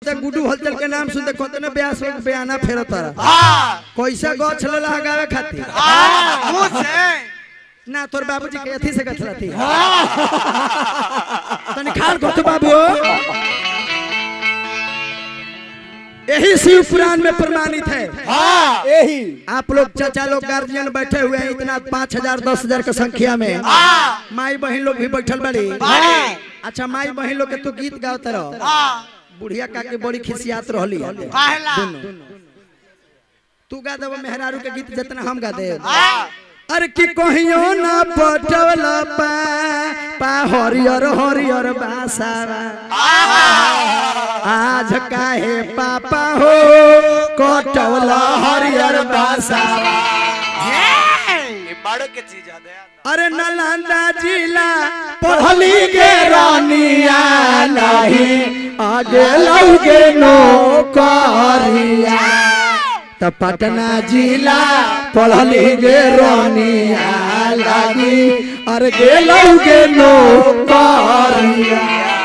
सुनते गुड्डू हलचल के नाम सुनते कहते ना ब्यास लोग बयाना फेरता कैसा गछ लला गावे खातिर ना तोर बाबूजी के अथी से गथला थी तनी खाल को बाबू यही शिव पुराण में प्रमाणित है। यही आप लोग चाचा लोग गार्जियन बैठे हुए हैं इतना 5000 10,000 की संख्या में माई बहन लोग भी बैठल बड़ी। अच्छा माई बहन लोग के तू गीत गावत रहो बुढ़िया का के बड़ी खिसियात रहली तू गा देबो मेहरारू के गीत जितना हम गा दे अरे की कहियो ना पटवला पा हरियर हरियर बासावा आज काहे पापा हो कटवला हरियर बासावा बड़ के चीज याद है। अरे नालंदा जिला पढ़ली गे रानिया नहीं आगे लौगे नौकरिया त पटना जिला पढ़ली गे रानिया लागी अरे गे लौगे नौकरिया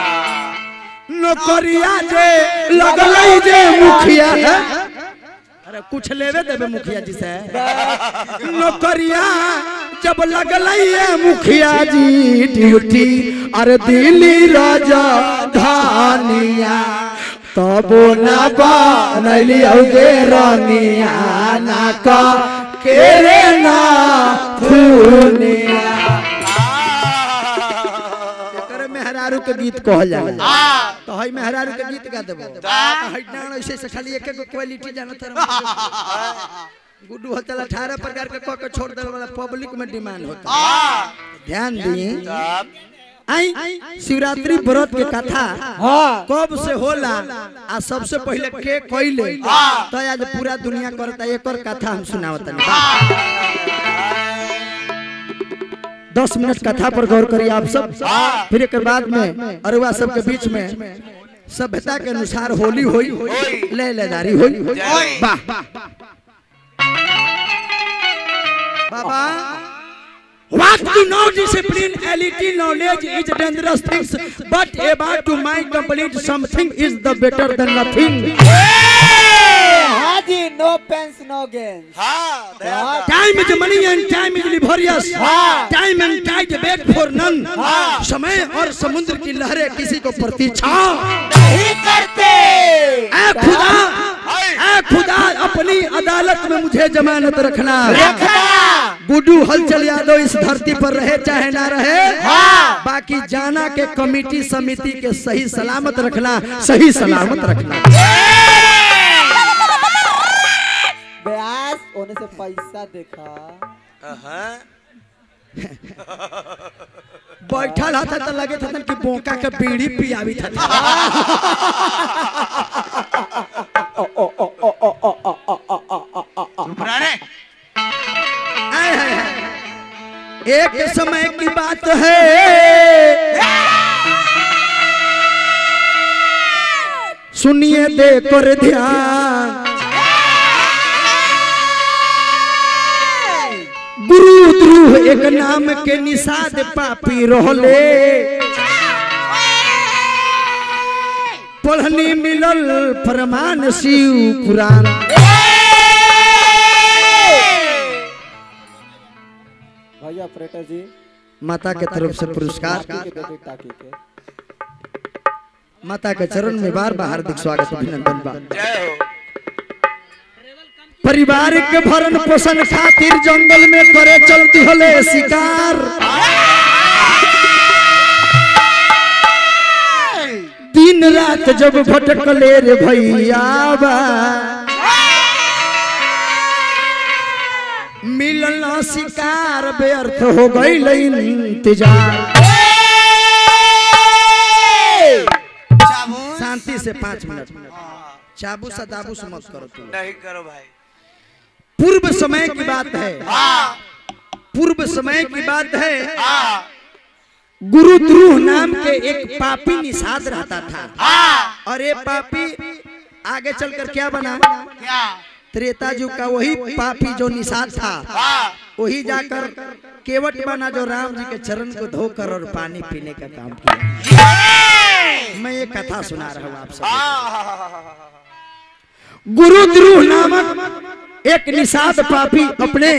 नौकरिया जे लगलै जे मुखिया अरे कुछ लेवे देवे मुखिया जी से नौकरिया जब लगलै मुखिया जी ड्यूटी अरे दिल्ली राजधानिया तबो ना बनैली औगे रानिया ना का केरे ना फुनिया एकर मेहरारू के गीत कहल जाला तो हई मेहरारू के गीत गा देबो हई ना ऐसे से खाली एक एक क्वालिटी जानत रह गुड्डू हलचल 18 प्रकार के क के छोड़ देले वाला पब्लिक में डिमांड होता ध्यान दी आई शिवरात्रि व्रत के कथा कब से होला आ सबसे पहले के कइले तो आज पूरा दुनिया करता एकर कथा हम सुनावतनी 10 मिनट कथा पर गौर करिए आप सब फिर एक बाद में अरुआ सब के बीच में सभ्यता के अनुसार होली होई लेदारी होई वाह बाबा What to know discipline, elite knowledge is dangerous things, but about to mind complete something is the better than nothing. Haji, no pains, no gains. Time is money and time is laborious. Time and tide beg for none. समय और समुद्र की लहरें किसी को प्रतीक्षा नहीं करते। खुदा अपनी अदालत में मुझे जमानत रखना। गुड्डू हलचल यादव इस धरती पर रहे चाहे ना रहे बाकी जाना के कमेटी समिति के सही सलामत रखना सही सलामत रखना। ब्यास होने से पैसा देखा बैठल था तो लगे था कि बोका के बीड़ी पियावी था एक समय की बात है सुनिए देकर ध्यान गुरु द्रुह एक नाम के निषाद पापी रहले पढ़नी मिलल प्रमाण शिव पुराण भैया ऑपरेटर जी माता के तरफ से पुरस्कार माता के चरण में बार बार हार्दिक स्वागत अभिनंदन बा परिवार के भरण पोषण खातिर जंगल में करे चलती होले शिकार दिन रात जब भटकले रे भैया मिलन शिकार व्यर्थ हो गईल इंतजार शांति से 5 मिनट चाबू सदाबू मत करो तुम नहीं करो भाई पूर्व समय की बात है पूर्व समय की बात है गुरु द्रुह नाम के एक पापी निषाद रहता था और ये पापी आगे चलकर क्या बना त्रेता युग का वही पापी जो निषाद था वही जाकर केवट बना जो राम जी के चरण को धोकर और पानी पीने का काम किया मैं एक कथा सुना रहा हूँ आप सब। आहा। गुरुद्रोह नामक एक निषाद पापी अपने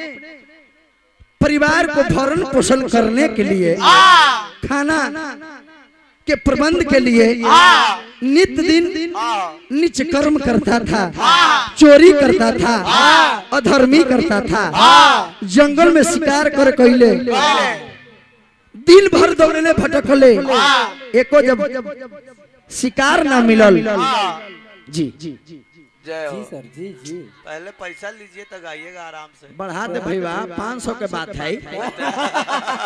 परिवार को भरण पोषण करने के लिए खाना के प्रबंध के लिए नित्य दिन नीच कर्म करता था, चोरी करता था, अधर्मी करता था, जंगल में शिकार कर कैले, दिन भर दौड़ले भटकले, एको जब शिकार ना मिलल। जी जय हो। जी सर जी जी। पहले पैसा लीजिए तो गाइएगा आराम से। बढ़ा दे भैया, 500 के बात है।